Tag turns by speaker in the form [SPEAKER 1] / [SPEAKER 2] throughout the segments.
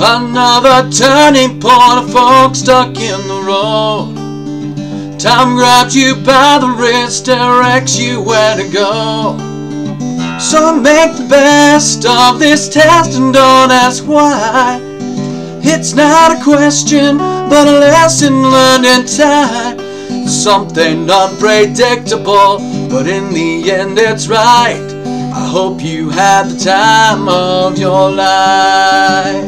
[SPEAKER 1] Another turning point, a fork stuck in the road. Time grabs you by the wrist, directs you where to go. So make the best of this test and don't ask why. It's not a question, but a lesson learned in time. Something unpredictable, but in the end it's right. I hope you had the time of your life.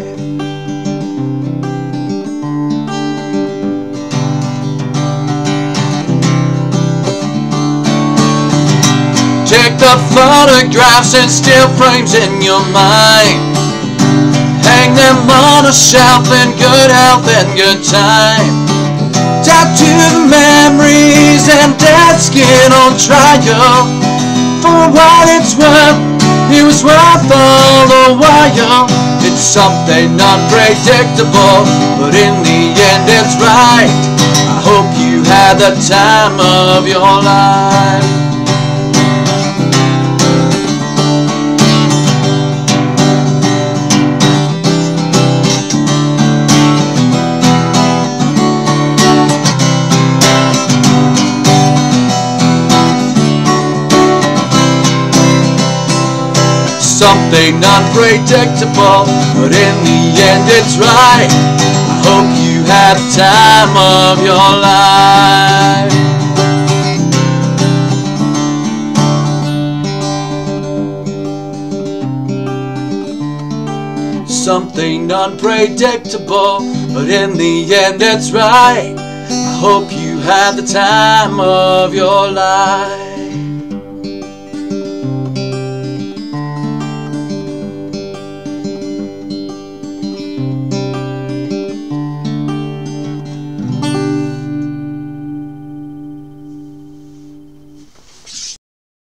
[SPEAKER 1] Take the photographs and still frames in your mind. Hang them on a shelf in good health and good time. Tattoo the memories and dead skin on trial. For what it's worth, it was worth all the while. It's something unpredictable, but in the end it's right. I hope you had the time of your life. Something unpredictable, but in the end it's right. I hope you had the time of your life. Something unpredictable, but in the end it's right. I hope you had the time of your life.